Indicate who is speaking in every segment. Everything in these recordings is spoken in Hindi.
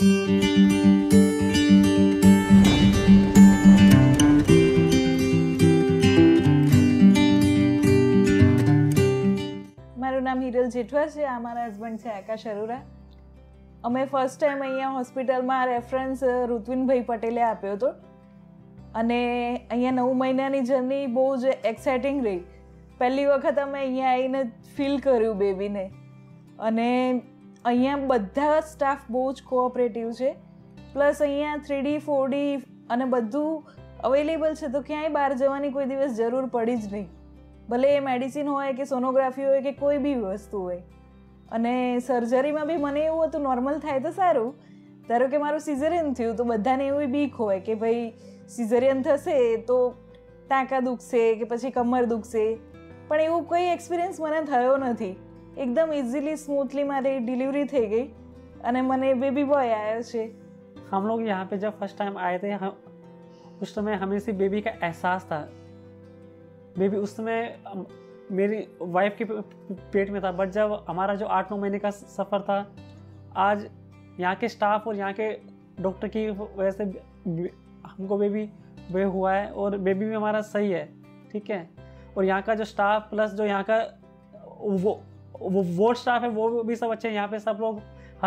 Speaker 1: મારું નામ હિરલ જેઠવા છે, આ મારા હસબન્ડ છે આકાશ અરોરા. અમે ફર્સ્ટ ટાઈમ અહીંયા હોસ્પિટલમાં રેફરન્સ ઋત્વિનભાઈ પટેલે આપ્યો હતો અને અહીંયા 9 મહિનાની જર્ની બહુ જ એક્સાઇટિંગ રહી. પહેલી વખત અમે અહીંયા આવીને ફીલ કર્યું બેબીને, અને અહીંયા બધા સ્ટાફ બહુ જ કોઓપરેટિવ છે. પ્લસ અહીંયા 3D 4D અને બધું અવેલેબલ છે, તો ક્યાંય બહાર જવાની કોઈ દિવસ જરૂર પડી જ નહીં, ભલે એ મેડિસિન હોય કે સોનોગ્રાફી હોય કે કોઈ બી વસ્તુ હોય. અને સર્જરીમાં બી મને એવું હતું નોર્મલ થાય તો સારું, ધારો કે મારું સિઝેરિયન થયું તો બધાને એવી બીક હોય કે ભાઈ સિઝેરિયન થશે તો ટાંકા દુખશે કે પછી કમર દુખશે, પણ એવું કોઈ એક્સપિરિયન્સ મને થયો નથી. એકદમ ઇઝીલી સ્મૂથલી મારી डिलीवरी થઈ ગઈ અને મને બેબી बॉय आया છે.
Speaker 2: हम लोग यहाँ पे जब फर्स्ट टाइम आए थे, उस समय हमें सिर्फ बेबी का एहसास था. बेबी उस समय मेरी वाइफ के पेट में था, बट जब हमारा जो 8-9 महीने का सफ़र था, आज यहाँ के स्टाफ और यहाँ के डॉक्टर की वजह से हमको बेबी बॉय हुआ है और बेबी भी हमारा सही है, ठीक है. और यहाँ का जो स्टाफ प्लस जो यहाँ का वो स्टाफ है वो भी सब अच्छे हैं. यहाँ पे सब लोग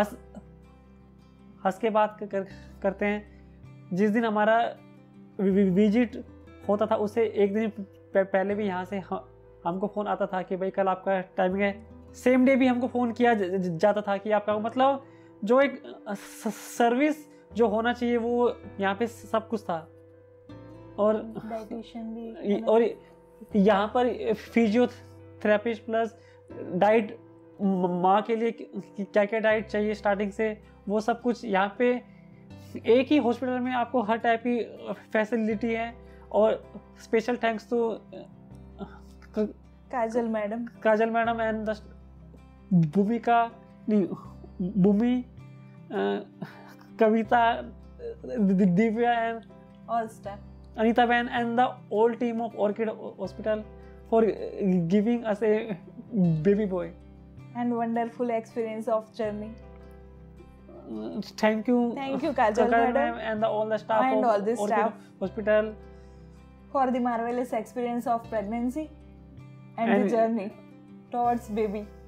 Speaker 2: हंस के बात करते हैं. जिस दिन हमारा विजिट होता था उससे एक दिन पहले भी यहाँ से हमको फ़ोन आता था कि भाई कल आपका टाइमिंग है. सेम डे भी हमको फ़ोन किया जाता था कि आपका, मतलब जो एक सर्विस जो होना चाहिए वो यहाँ पे सब कुछ था. और
Speaker 1: डाइटिशियन भी,
Speaker 2: और यहाँ पर फिजियोथेरेपिस्ट प्लस डाइट, माँ के लिए क्या क्या डाइट चाहिए स्टार्टिंग से, वो सब कुछ यहाँ पे एक ही हॉस्पिटल में आपको हर टाइप की फैसिलिटी है. और special thanks to
Speaker 1: Kajal madam
Speaker 2: and Bhumika, Bhumi, Kavita, Divya and
Speaker 1: all staff,
Speaker 2: Anita Ben and the whole team of Orchid Hospital for giving us a baby boy.
Speaker 1: And wonderful experience of journey.
Speaker 2: Thank you
Speaker 1: Kajal madam
Speaker 2: and all the staff
Speaker 1: and
Speaker 2: of
Speaker 1: all the
Speaker 2: Orchid
Speaker 1: staff
Speaker 2: Hospital
Speaker 1: for the marvelous experience of pregnancy and the journey towards baby.